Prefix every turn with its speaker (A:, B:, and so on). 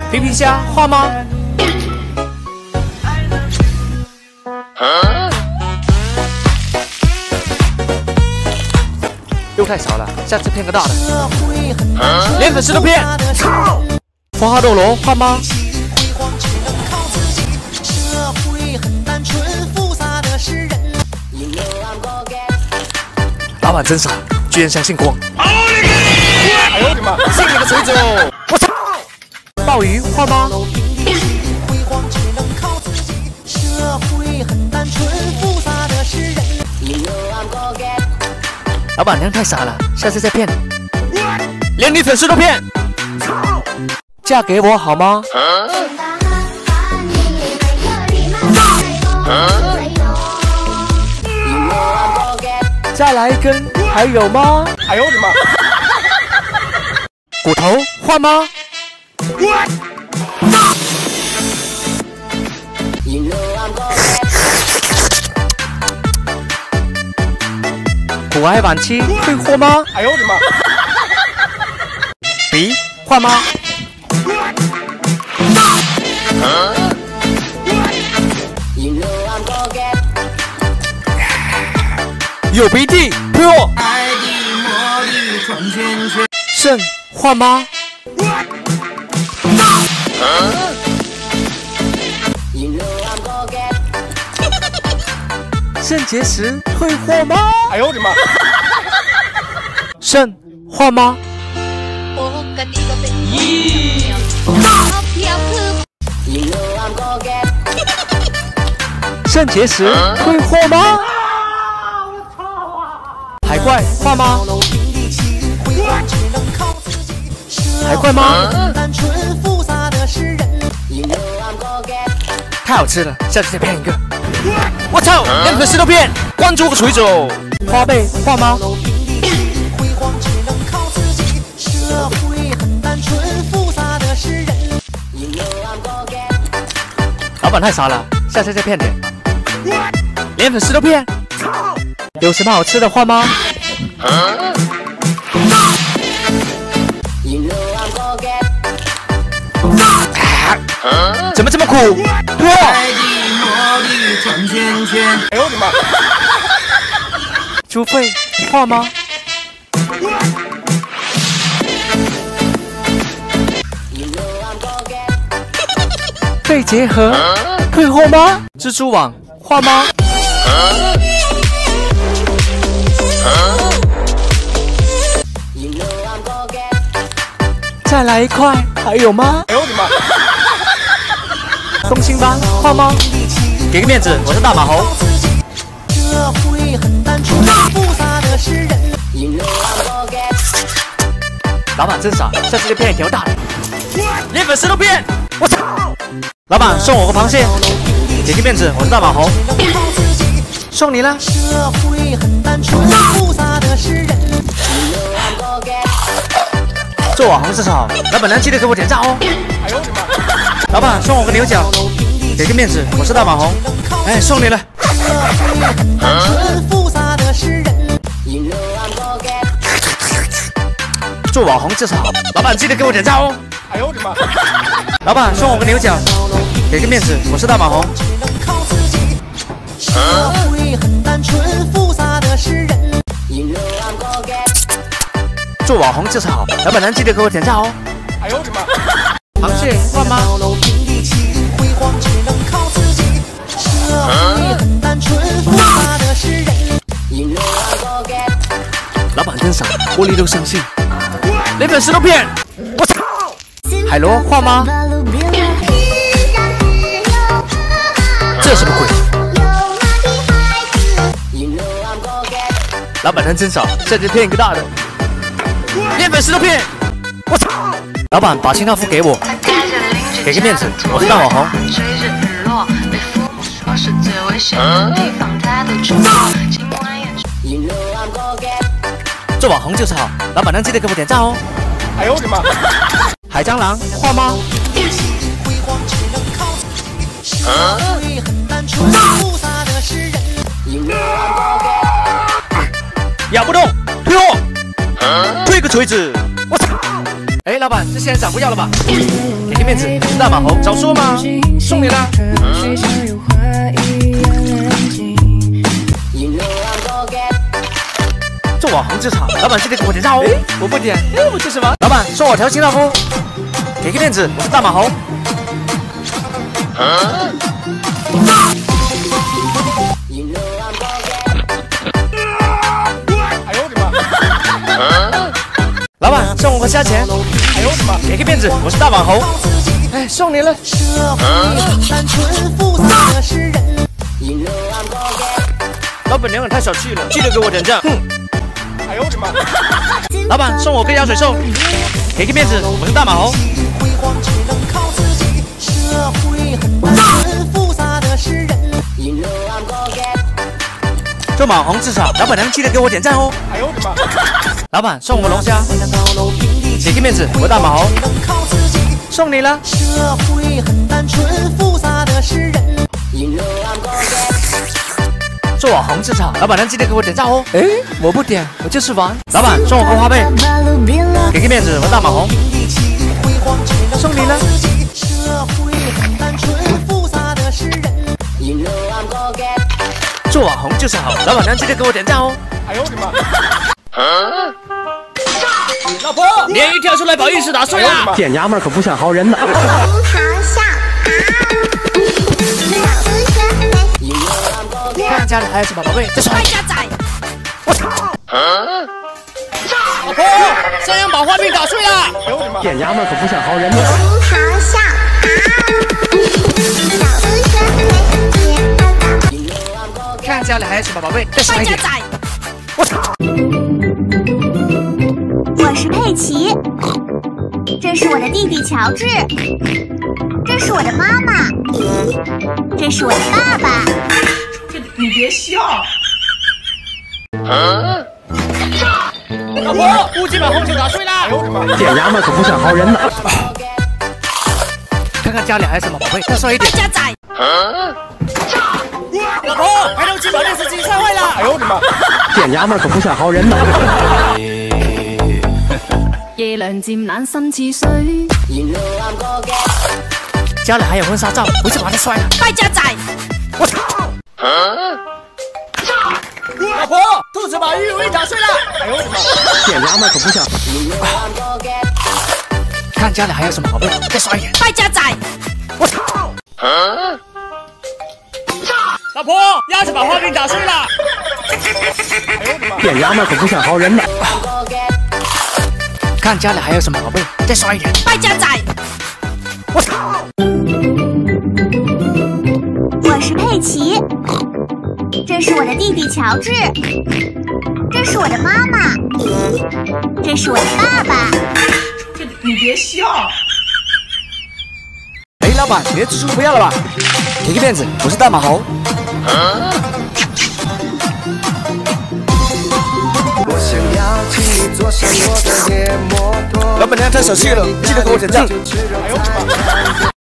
A: 皮皮虾画吗？又太少了，下次骗个大的。连粉丝都骗。花花肉螺画吗？老板真傻，居然相信光。哎呦我的妈！信你个锤子哦！我操！鲍鱼画吗？老板娘太傻了，下次再骗。连你粉丝都骗。嫁给我好吗？再来一根，还有吗？哎呦我的妈！骨头换吗？骨癌晚期退货吗？哎呦我的妈！鼻换吗？有鼻涕退货。肾换吗？肾结石退货吗？哎呦我的妈！肾换吗？肾结石退货吗？海怪换吗？海怪吗？太好吃了，下次再骗一个。我操，连粉丝都骗，关注个锤子哦！花呗换吗？老板太傻了，下次再骗点。连粉丝都骗，有什么好吃的换吗？怎么这么苦？哇！哎呦我的妈！猪肺画吗？肺结核退货吗？蜘蛛网画吗？再来一块，还有吗？哎呦我的妈！东星斑画吗？给个面子，我是大马猴。老板真傻，下次就骗一条大的。连粉丝都骗，我操！老板送我个螃蟹，给个面子，我是大马猴。送你了。做网红至少，老板娘记得给我点赞哦。哎呦我的妈！老板送我个牛角，给个面子，我是大网红。哎，送你了。做网红至少，老板记得给我点赞哦。哎呦我的妈！老板送我个牛角，给个面子，我是大网红。做网红就是好，老板娘记得给我点赞哦。哎呦我的妈！螃蟹换吗？老板真傻，玻璃都相信，连粉丝都骗，我操！海螺换吗？这什么鬼？老板娘真傻，下次骗一个大的。连粉丝都骗，我操！老板把清道夫给我，给个面子，我是大网红。做网红就是好，老板娘记得给我点赞哦。哎呦我的妈！海蟑螂画吗？咬不动，退货。退个锤子！我操！哎，老板，这仙人掌不要了吧？给个面子，我是大马猴，早说嘛，送你啦。做网红至少，老板记得给我点赞哦。我不点，我吃什么？老板送我条清道夫，给个面子，我是大马猴。哎呦我的妈！老板送我个虾钱，哎呦我的妈！给个面子，我是大马猴。哎，送你了。老板娘也太小气了，记得给我点赞。哼！哎呦我的妈！老板送我个鸭嘴兽，给个面子，我是大马猴。做网红至少，老板娘记得给我点赞哦。哎呦我的妈！老板送我龙虾，给个面子，我大马猴。送你了。做网红至少，老板娘记得给我点赞哦。哎，我不点，我就是玩。老板送我个花呗，给个面子，我大马猴。送你了。做网红就是好，老板娘记得给我点赞哦。哎呦我的妈！老婆，鲶鱼跳出来把浴室打碎了。
B: 这娘们可不像好人呢。
A: 看看家里还有什么宝贝，再刷一下仔。我操！老婆，这样把花瓶打碎了。哎呦我的妈！
B: 这娘们可不像好人呢。
A: 看家里还有什么宝贝，再刷一点。我操！
C: 我是佩奇，这是我的弟弟乔治，这是我的妈妈，这是我的爸爸。
D: 你别笑。
A: 老婆，估计把红酒打碎了。哎呦我的妈！
B: 这娘们可不像好人呢。
A: 看看家里还有什么宝贝，再刷一点。
C: 家仔。
A: 老婆，抬头机把电视机摔坏了。哎呦我的妈！
B: 这娘们可不像好人呢。
E: 夜亮漸冷心似水。
A: 家里还有婚纱照，不是把它摔了。
C: 败家仔。
A: 我操！老婆，兔子把鱼尾打碎了。哎呦我的妈！
B: 这娘们可不像。
A: 看家里还有什么宝贝，再刷一点。
C: 败家仔。
A: 我操！老婆，鸭子把花瓶打碎了。哎呦我的妈！
B: 这娘们可不像好人呢。
A: 看家里还有什么宝贝，再刷一点。
C: 败家仔。
A: 我操！
C: 我是佩奇，这是我的弟弟乔治，这是我的妈妈，这是我的爸爸。
D: 你别笑。
A: 哎，老板，你的蜘蛛不要了吧？给个面子，我是大马猴。老板娘太小气了，记得给我点赞。哎呦我的妈！